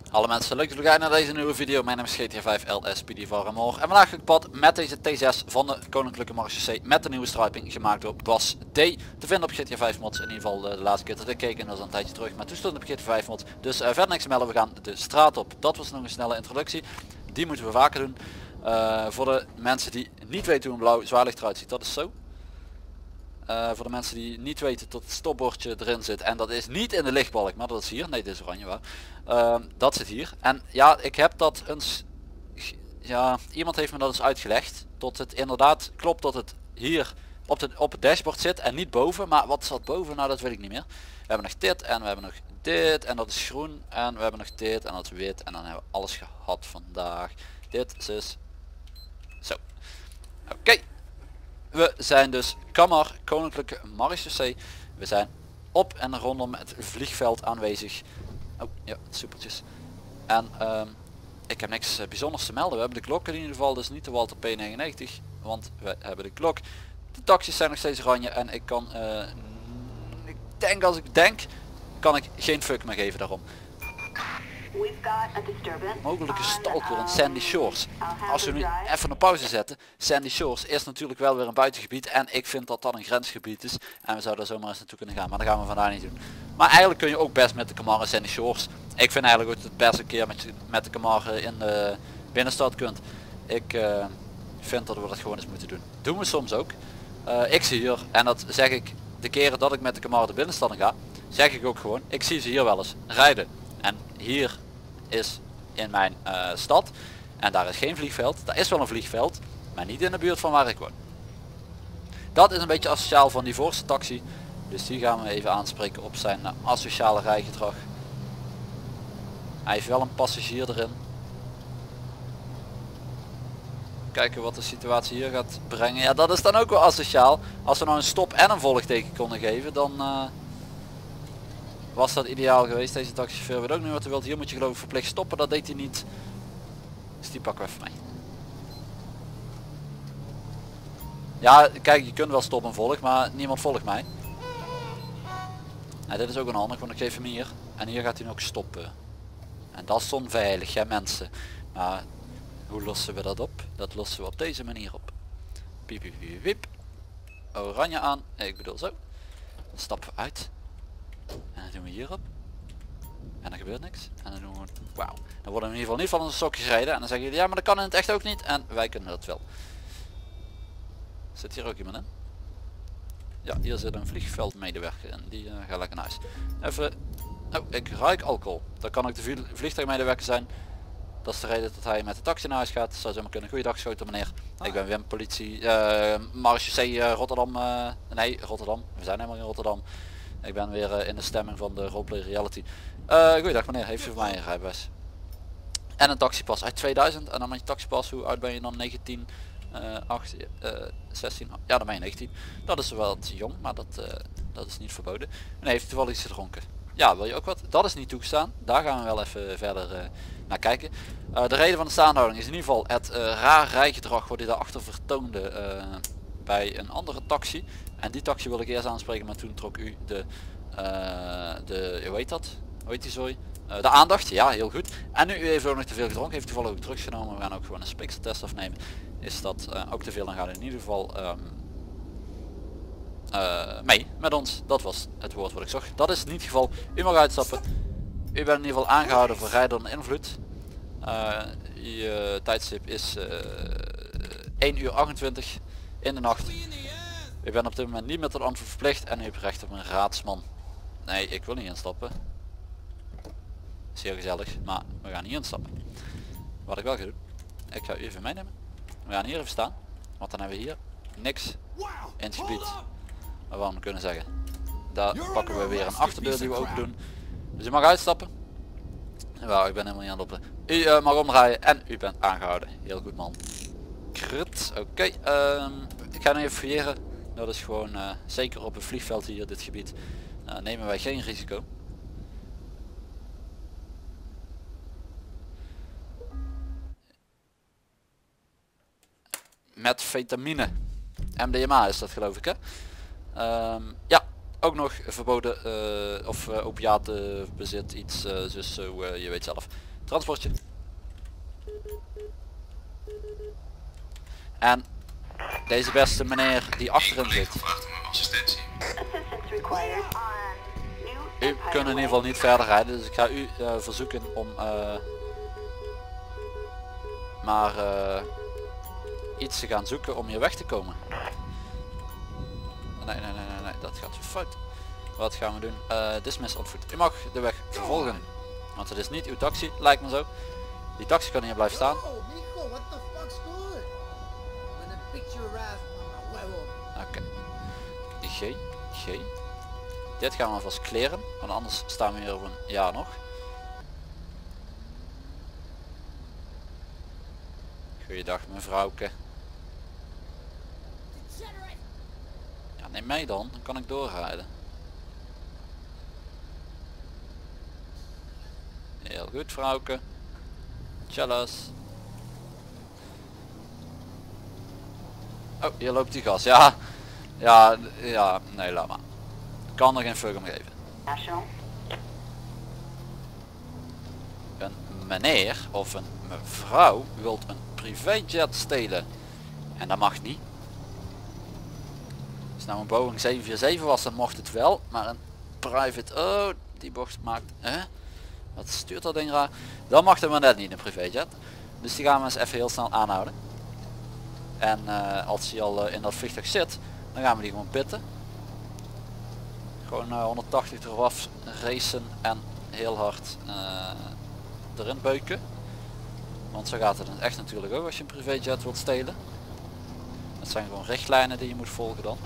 Alle mensen, leuk dat jullie kijken naar deze nieuwe video. Mijn naam is GTA 5 LSPD van Remor. En vandaag ga ik op pad met deze T6 van de Koninklijke Marechaussee met de nieuwe striping gemaakt door Bas D. Te vinden op GTA 5 mods. In ieder geval de laatste keer dat ik keek en dat is al een tijdje terug. Maar toen stond op GTA 5 mods. Dus verder niks te melden, we gaan de straat op. Dat was nog een snelle introductie. Die moeten we vaker doen. Voor de mensen die niet weten hoe een blauw zwaarlicht eruit ziet, dat is zo. Voor de mensen die niet weten dat het stopbordje erin zit en dat is niet in de lichtbalk, maar dat is hier. Nee, dit is oranje waar. Dat zit hier. En ja, ik heb dat eens... Ja, iemand heeft me dat eens uitgelegd. Tot het inderdaad klopt dat het hier op het dashboard zit en niet boven. Maar wat zat boven? Nou, dat weet ik niet meer. We hebben nog dit en we hebben nog dit en dat is groen. En we hebben nog dit en dat is wit. En dan hebben we alles gehad vandaag. Dit is dus... Zo. Oké. We zijn dus Kamar, Koninklijke Marechaussee. We zijn op en rondom het vliegveld aanwezig. Oh ja, supertjes. En ik heb niks bijzonders te melden. We hebben de klok in ieder geval, dus niet de Walter P99. Want we hebben de klok. De taxis zijn nog steeds oranje en ik kan... ik denk als ik denk, kan ik geen fuck meer geven daarom. Mogelijke stalker in Sandy Shores. Als we nu even een pauze zetten. Sandy Shores is natuurlijk wel weer een buitengebied. En ik vind dat dat een grensgebied is. En we zouden daar zomaar eens naartoe kunnen gaan. Maar dat gaan we vandaag niet doen. Maar eigenlijk kun je ook best met de Kamar in Sandy Shores. Ik vind eigenlijk ook het beste keer met de Kamar in de binnenstad kunt. Ik vind dat we dat gewoon eens moeten doen. Doen we soms ook. Ik zie hier, en dat zeg ik de keren dat ik met de Kamar de binnenstad ga. Zeg ik ook gewoon. Ik zie ze hier wel eens rijden. En hier is in mijn stad en daar is geen vliegveld. Daar is wel een vliegveld, maar niet in de buurt van waar ik woon. Dat is een beetje asociaal van die voorste taxi. Dus die gaan we even aanspreken op zijn asociale rijgedrag. Hij heeft wel een passagier erin. Kijken wat de situatie hier gaat brengen. Ja, dat is dan ook wel asociaal. Als we nou een stop en een volgteken konden geven, dan... was dat ideaal geweest. Deze taxichauffeur weet ook niet wat hij wil. Hier moet je geloof ik verplicht stoppen. Dat deed hij niet. Dus die pakken we even mee. Ja, kijk, je kunt wel stoppen en volg, maar niemand volgt mij. Nou, dit is ook onhandig, want ik geef hem hier. En hier gaat hij nog stoppen. En dat is onveilig, hè mensen. Maar hoe lossen we dat op? Dat lossen we op deze manier op. Piep, piep, piep, piep. Oranje aan. Ik bedoel zo. Dan stappen we uit. En dan doen we hierop. En er gebeurt niks. En dan doen we... Wauw. Dan worden we in ieder geval niet van onze sokjes rijden. En dan zeggen jullie, ja maar dat kan in het echt ook niet. En wij kunnen dat wel. Zit hier ook iemand in? Ja, hier zit een vliegveldmedewerker in. Die gaat lekker naar huis. Even... Oh, ik ruik alcohol. Dat kan ook de vliegtuigmedewerker zijn. Dat is de reden dat hij met de taxi naar huis gaat. Dat zou zomaar kunnen. Goeiedag, schoten meneer. Ik ben Wim, politie... Marechaussee Rotterdam. Nee, Rotterdam. We zijn helemaal in Rotterdam. Ik ben weer in de stemming van de roleplay reality. Goeiedag meneer, heeft u voor mij een rijbewijs? En een taxipas uit 2000. En dan met je taxipas, hoe oud ben je dan? 19, 8, 16? Ja, dan ben je 19. Dat is wel wat jong, maar dat is niet verboden. En heeft u toevallig iets gedronken? Ja, wil je ook wat? Dat is niet toegestaan. Daar gaan we wel even verder naar kijken. De reden van de staanhouding is in ieder geval het raar rijgedrag wat hij daarachter vertoonde bij een andere taxi. En die taxi wil ik eerst aanspreken, maar toen trok u hoe heet dat? Hoe heet die zooi? De aandacht, ja heel goed. En nu u heeft ook nog te veel gedronken, heeft toevallig ook drugs genomen. We gaan ook gewoon een spikseltest afnemen. Is dat ook te veel, dan gaat u in ieder geval mee met ons. Dat was het woord wat ik zocht. Dat is in ieder geval, u mag uitstappen. U bent in ieder geval aangehouden voor rijden onder invloed. Je tijdstip is 1 uur 28 in de nacht. Ik ben op dit moment niet met het antwoord verplicht en u hebt recht op een raadsman. Nee, ik wil niet instappen. Zeer gezellig, maar we gaan niet instappen. Wat ik wel ga doen, ik ga u even meenemen. We gaan hier even staan, want dan hebben we hier niks in het gebied waarvan we kunnen zeggen. Daar pakken we weer een achterdeur die we open doen. Dus u mag uitstappen. Wauw, ik ben helemaal niet aan het opletten. U mag omdraaien en u bent aangehouden. Heel goed man. Krut, oké. Ik ga nu even fouilleren. Dat is gewoon zeker op een vliegveld hier dit gebied nemen wij geen risico. Met vitamine. MDMA is dat geloof ik hè. Ja, ook nog verboden of opiatenbezit iets dus zo je weet zelf. Transportje. En deze beste meneer die achterin zit. U kunt in ieder geval niet verder rijden, dus ik ga u verzoeken om maar iets te gaan zoeken om hier weg te komen. Nee, dat gaat zo fout. Wat gaan we doen? Dismiss on foot. U mag de weg vervolgen, want het is niet uw taxi, lijkt me zo. Die taxi kan hier blijven staan. Oké. G. Dit gaan we alvast kleren, want anders staan we hier over een jaar nog. Goeiedag mevrouwke. Ja, neem mij dan kan ik doorrijden. Heel goed vrouwke. Tjallas. Oh, hier loopt die gas. Ja, nee, laat maar. Ik kan er geen fuck om geven. Een meneer of een mevrouw wilt een privéjet stelen. En dat mag niet. Als nou een Boeing 747 was, dan mocht het wel. Maar een private, oh, die bocht maakt, wat stuurt dat ding raar. Dan mag het maar net niet, een privéjet. Dus die gaan we eens even heel snel aanhouden. En als hij al in dat vliegtuig zit, dan gaan we die gewoon pitten. Gewoon 180 eraf racen en heel hard erin beuken. Want zo gaat het echt natuurlijk ook als je een privéjet wilt stelen. Dat zijn gewoon richtlijnen die je moet volgen dan.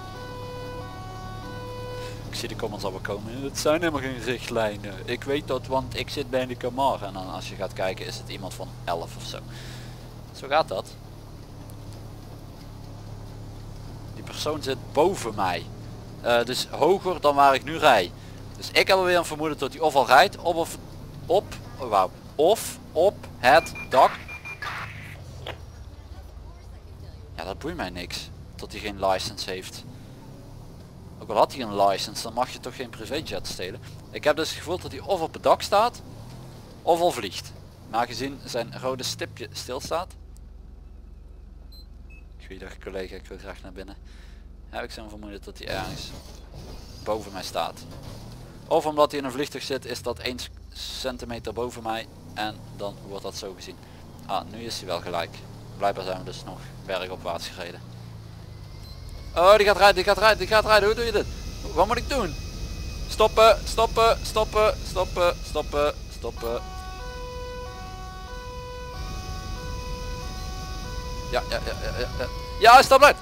Ik zie de comments al wel komen. Het zijn helemaal geen richtlijnen. Ik weet dat, want ik zit bij de Camar. En dan als je gaat kijken is het iemand van 11 of zo. Zo gaat dat. Die persoon zit boven mij. Dus hoger dan waar ik nu rijd. Dus ik heb alweer een vermoeden dat hij of al rijdt of op het dak. Ja, dat boeit mij niks. Tot hij geen license heeft. Ook al had hij een license, dan mag je toch geen privéjet stelen. Ik heb dus het gevoel dat hij of op het dak staat of al vliegt. Maar gezien zijn rode stipje stilstaat. Goeiedag collega, ik wil graag naar binnen. Heb ik zo'n vermoeden dat hij ergens boven mij staat. Of omdat hij in een vliegtuig zit, is dat 1 centimeter boven mij en dan wordt dat zo gezien. Ah, nu is hij wel gelijk. Blijkbaar zijn we dus nog bergopwaarts gereden. Oh, die gaat rijden, hoe doe je dit? Wat moet ik doen? Stoppen. Ja. Ja, stop uit.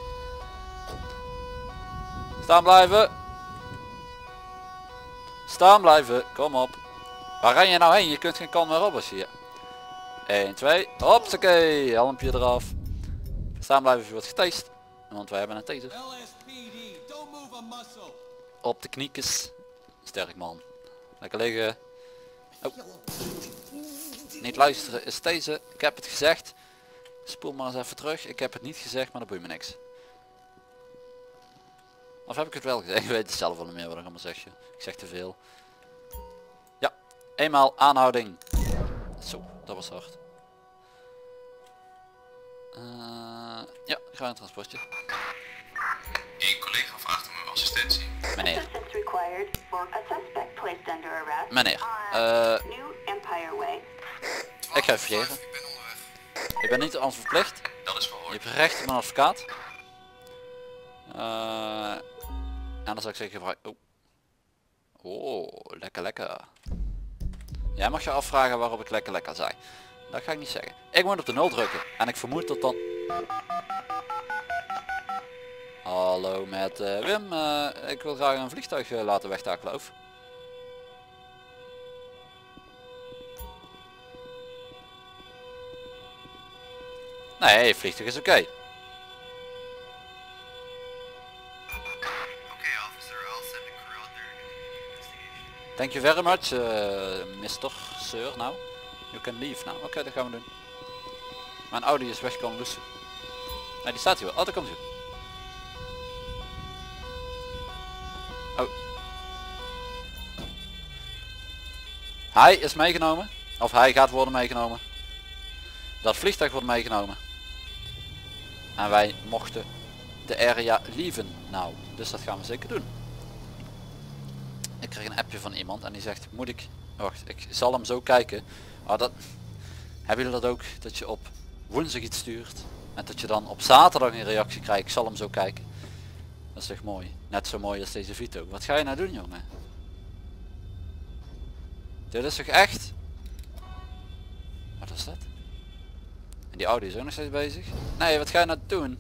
Staan blijven, kom op. Waar ren je nou heen? Je kunt geen kant meer op als je hier. 1, 2, hopsakee, helmpje eraf. Staan blijven, je wordt getast. Want wij hebben een taser. Op de kniekes. Sterk man. Lekker liggen. Oh. Niet luisteren is deze. Ik heb het gezegd. Spoel maar eens even terug. Ik heb het niet gezegd, maar dat boeit me niks. Of heb ik het wel gezegd? Ik weet het zelf wel niet meer wat ik allemaal zeg. Ik zeg te veel. Ja, eenmaal aanhouding. Zo, dat was hard. Ja, ik ga een transportje. Een collega vraagt om uw assistentie. Meneer. Meneer. Ik ga even geven. Ik ben onderweg. Je bent niet aan verplicht. Dat is Je verhoord. hebt recht op een advocaat. En dan zou ik zeggen gebruik. Oh, lekker. Jij mag je afvragen waarop ik lekker zei. Dat ga ik niet zeggen. Ik moet op de 0 drukken. En ik vermoed dat dan... Hallo met Wim. Ik wil graag een vliegtuig laten wegtakelen. Over. Nee, vliegtuig is oké. Thank you very much, Mr. Sir. Now, you can leave now. Oké, dat gaan we doen. Mijn Audi is weg komen loesen. Nee, die staat hier wel. Oh, daar komt hij. Oh. Hij is meegenomen. Of hij gaat worden meegenomen. Dat vliegtuig wordt meegenomen. En wij mochten de area lieven. Nou, dus dat gaan we zeker doen. Ik kreeg een appje van iemand en die zegt, moet ik... Wacht, ik zal hem zo kijken. Oh, dat... Hebben jullie dat ook? Dat je op woensdag iets stuurt. En dat je dan op zaterdag een reactie krijgt. Ik zal hem zo kijken. Dat is echt mooi. Net zo mooi als deze video. Wat ga je nou doen, jongen? Dit is toch echt? Wat is dat? En die Audi is ook nog steeds bezig. Nee, wat ga je nou doen?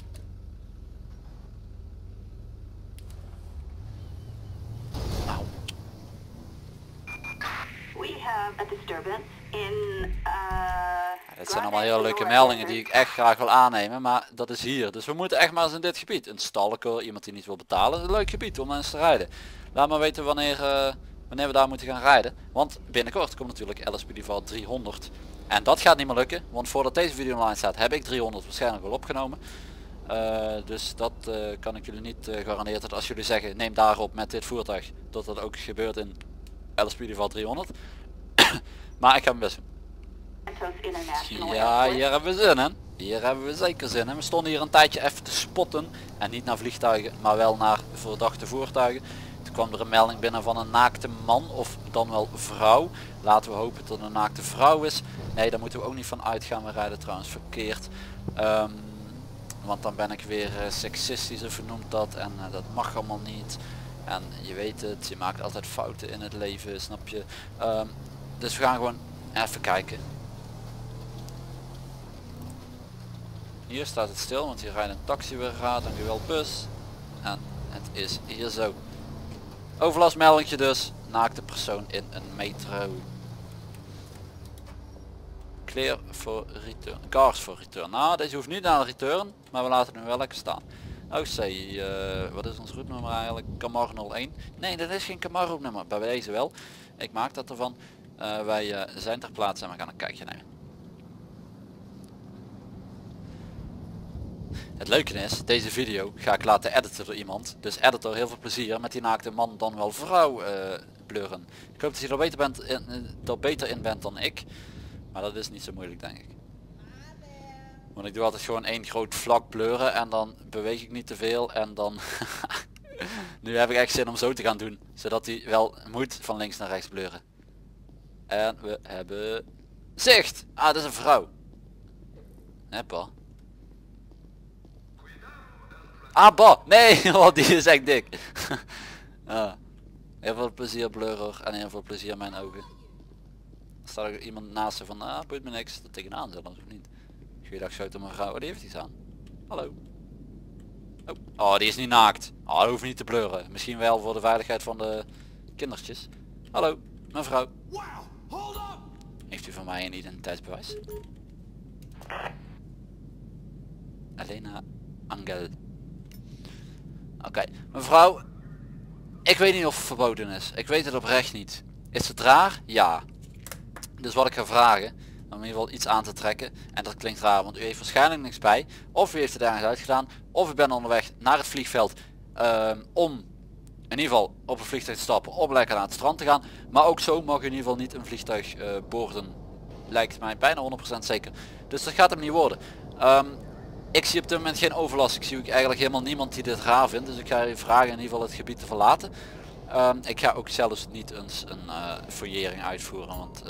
Nou. We have a disturbance in Dit zijn allemaal hele leuke meldingen die ik echt graag wil aannemen, maar dat is hier. Dus we moeten echt maar eens in dit gebied. Een stalker, iemand die niet wil betalen. Een leuk gebied om mensen te rijden. Laat maar weten wanneer we daar moeten gaan rijden. Want binnenkort komt natuurlijk LSPD Vault 300. En dat gaat niet meer lukken, want voordat deze video online staat heb ik 300 waarschijnlijk wel opgenomen. Dus dat kan ik jullie niet garanderen dat als jullie zeggen neem daarop met dit voertuig, dat dat ook gebeurt in LSPD Vault 300. Maar ik ga mijn best doen. Ja, hier hebben we zin in. Hier hebben we zeker zin in. We stonden hier een tijdje even te spotten. En niet naar vliegtuigen, maar wel naar verdachte voertuigen. Toen kwam er een melding binnen van een naakte man of dan wel vrouw. Laten we hopen dat het een naakte vrouw is. Nee, daar moeten we ook niet van uitgaan. We rijden trouwens verkeerd. Want dan ben ik weer seksistisch of noemt dat. En dat mag allemaal niet. En je weet het, je maakt altijd fouten in het leven, snap je. Dus we gaan gewoon even kijken. Hier staat het stil, want hier rijdt een taxi weer gaat, dankjewel bus. En het is hier zo. Overlastmeldingje dus, naakte persoon in een metro. Clear for return, cars for return. Nou, deze hoeft niet naar de return, maar we laten hem wel lekker staan. OC, wat is ons routnummer eigenlijk? Camaro 01. Nee, dat is geen Camaro nummer, bij deze wel. Ik maak dat ervan. Wij zijn ter plaatse en we gaan een kijkje nemen. Het leuke is, deze video ga ik laten editen door iemand. Dus editor, heel veel plezier met die naakte man dan wel vrouw blurren. Ik hoop dat je er beter in bent dan ik. Maar dat is niet zo moeilijk denk ik. Want ik doe altijd gewoon één groot vlak blurren en dan beweeg ik niet te veel en dan... Nu heb ik echt zin om zo te gaan doen. Zodat hij wel moet van links naar rechts blurren. En we hebben zicht. Ah, dat is een vrouw. Neppa. Ah, bah. Nee, oh, die is echt dik. Ah. Heel veel plezier blurrer en heel veel plezier mijn ogen. Er staat ook iemand naast ze van, ah, boeit me niks. Dat tegenaan zelfs of niet. Goeiedag, schoten mevrouw. Oh, die heeft iets aan. Hallo. Oh, die is niet naakt. Oh, dat hoeft niet te blurren. Misschien wel voor de veiligheid van de kindertjes. Hallo, mevrouw. Heeft u van mij een identiteitsbewijs? Elena Angel. Oké, mevrouw. Ik weet niet of het verboden is. Ik weet het oprecht niet. Is het raar? Ja. Dus wat ik ga vragen, om in ieder geval iets aan te trekken. En dat klinkt raar, want u heeft waarschijnlijk niks bij. Of u heeft het ergens uitgedaan. Of u bent onderweg naar het vliegveld om in ieder geval op een vliegtuig te stappen. Om lekker naar het strand te gaan. Maar ook zo mag u in ieder geval niet een vliegtuig boorden. Lijkt mij bijna 100% zeker. Dus dat gaat hem niet worden. Ik zie op dit moment geen overlast. Ik zie ook eigenlijk helemaal niemand die dit raar vindt. Dus ik ga u vragen in ieder geval het gebied te verlaten. Ik ga ook zelfs niet eens een fouillering uitvoeren, want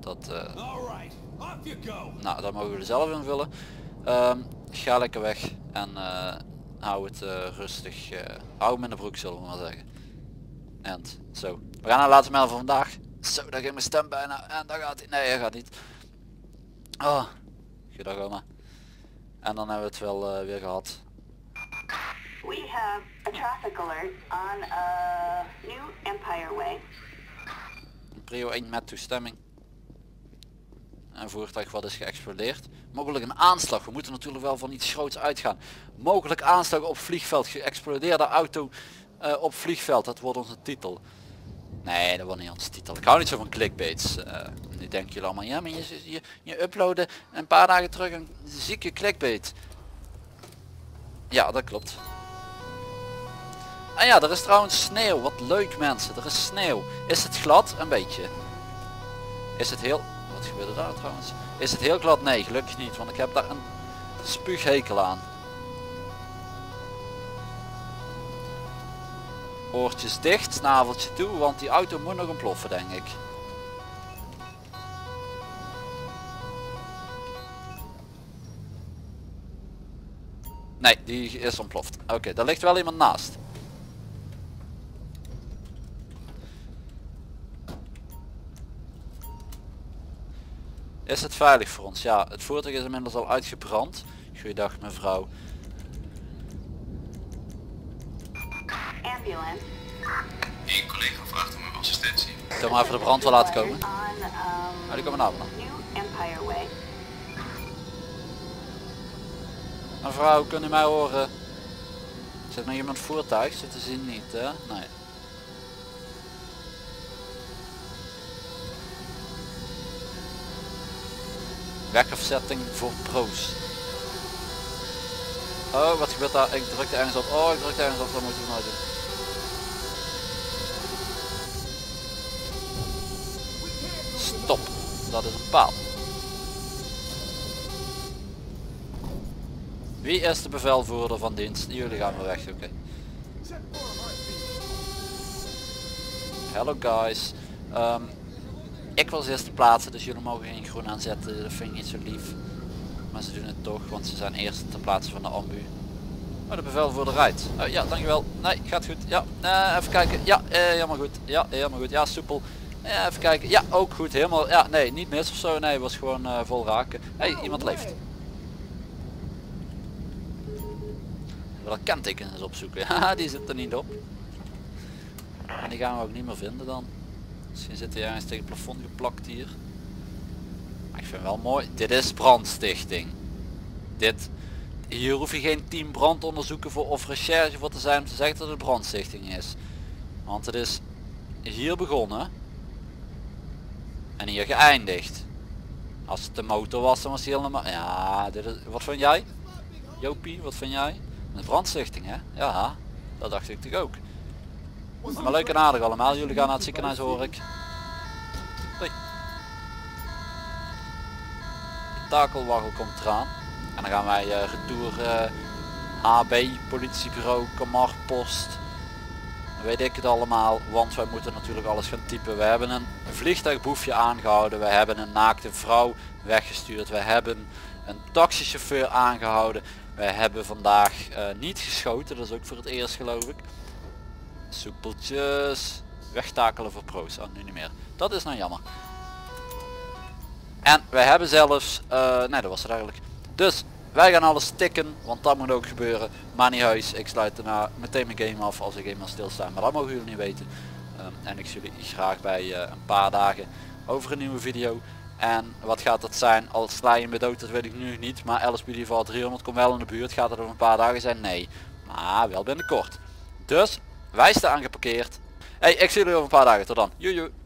nou, dat mogen we zelf invullen. Ga lekker weg en hou het rustig, hou hem in de broek zullen we maar zeggen. En zo, we gaan naar de laatste mail van vandaag. Zo, daar ging mijn stem bijna en daar gaat hij. Nee, hij gaat niet. Oh, goedendag oma. En dan hebben we het wel weer gehad. We have a traffic alert on New Empire Way. Prio 1 met toestemming. Een voertuig wat is geëxplodeerd. Mogelijk een aanslag. We moeten natuurlijk wel van iets groots uitgaan. Mogelijk aanslag op vliegveld. Geëxplodeerde auto op vliegveld. Dat wordt onze titel. Nee, dat wordt niet onze titel. Ik hou niet zo van clickbaits. Nu denken jullie allemaal, ja maar je uploaden een paar dagen terug een zieke clickbait. Ja, dat klopt. En ja, er is trouwens sneeuw. Wat leuk mensen. Er is sneeuw. Is het glad? Een beetje. Is het heel... Wat gebeurde daar trouwens? Is het heel glad? Nee, gelukkig niet, want ik heb daar een spuughekel aan. Oortjes dicht, snaveltje toe, want die auto moet nog ontploffen denk ik. Nee, die is ontploft. Oké, daar ligt wel iemand naast. Is het veilig voor ons? Ja, het voertuig is inmiddels al uitgebrand. Goeiedag mevrouw. Ambulance. Een collega vraagt om uw assistentie. Ik kan maar even de brandweer laten komen. On, Die komen nou dan. New Empire Way. Mevrouw, kunt u mij horen? Zit nog iemand voertuig? Zit te zien niet hè? Nee. Wegafzetting voor pro's. Oh, wat gebeurt daar? Ik drukte ergens op. Oh, ik drukte ergens op. Dat moet ik nooit doen. Stop. Dat is een paal. Wie is de bevelvoerder van dienst? Jullie gaan weer weg, oké. Hello guys. Ik was eerst te plaatsen, dus jullie mogen geen groen aanzetten. Dat vind ik niet zo lief. Maar ze doen het toch, want ze zijn eerst te plaatsen van de ambu. Oh, de bevelvoerder rijdt. Ja, dankjewel. Nee, gaat goed. Ja, even kijken. Ja, helemaal goed. Ja, helemaal goed. Ja, soepel. Ja, even kijken. Ja, ook goed. Helemaal. Ja, nee, niet mis of zo. Nee, was gewoon vol raken. Hey, iemand leeft. Wel kentekens eens opzoeken. Haha, die zit er niet op. En die gaan we ook niet meer vinden dan. Misschien zit hij ergens tegen het plafond geplakt hier. Maar ik vind wel mooi. Dit is brandstichting. Hier hoef je geen team brandonderzoeken voor of recherche voor te zijn om te zeggen dat het brandstichting is. Want het is hier begonnen. En hier geëindigd. Als het de motor was dan was hij helemaal... Ja, dit is... Wat vind jij? Jopie, wat vind jij? Een brandstichting hè? Ja, dat dacht ik toch ook. Maar leuk en aardig allemaal. Jullie gaan naar het ziekenhuis hoor ik. Hoi. De takelwaggel komt eraan. En dan gaan wij retour HB, politiebureau, Kamarpost. Weet ik het allemaal. Want wij moeten natuurlijk alles gaan typen. We hebben een vliegtuigboefje aangehouden. We hebben een naakte vrouw weggestuurd. We hebben een taxichauffeur aangehouden. We hebben vandaag niet geschoten. Dat is ook voor het eerst geloof ik. Soepeltjes. Wegtakelen voor pro's. Oh, nu niet meer. Dat is nou jammer. En wij hebben zelfs... nee, dat was het eigenlijk. Dus wij gaan alles tikken. Want dat moet ook gebeuren. Maar niet heus. Ik sluit daarna meteen mijn game af als ik eenmaal stilsta. Maar dat mogen jullie niet weten. En ik zie jullie graag bij een paar dagen over een nieuwe video. En wat gaat dat zijn? Al sla je me dood, dat weet ik nu niet. Maar LSPD 300 komt wel in de buurt. Gaat het over een paar dagen zijn? Nee. Maar wel binnenkort. Dus wij staan geparkeerd. Hey, ik zie jullie over een paar dagen. Tot dan. Joejoe.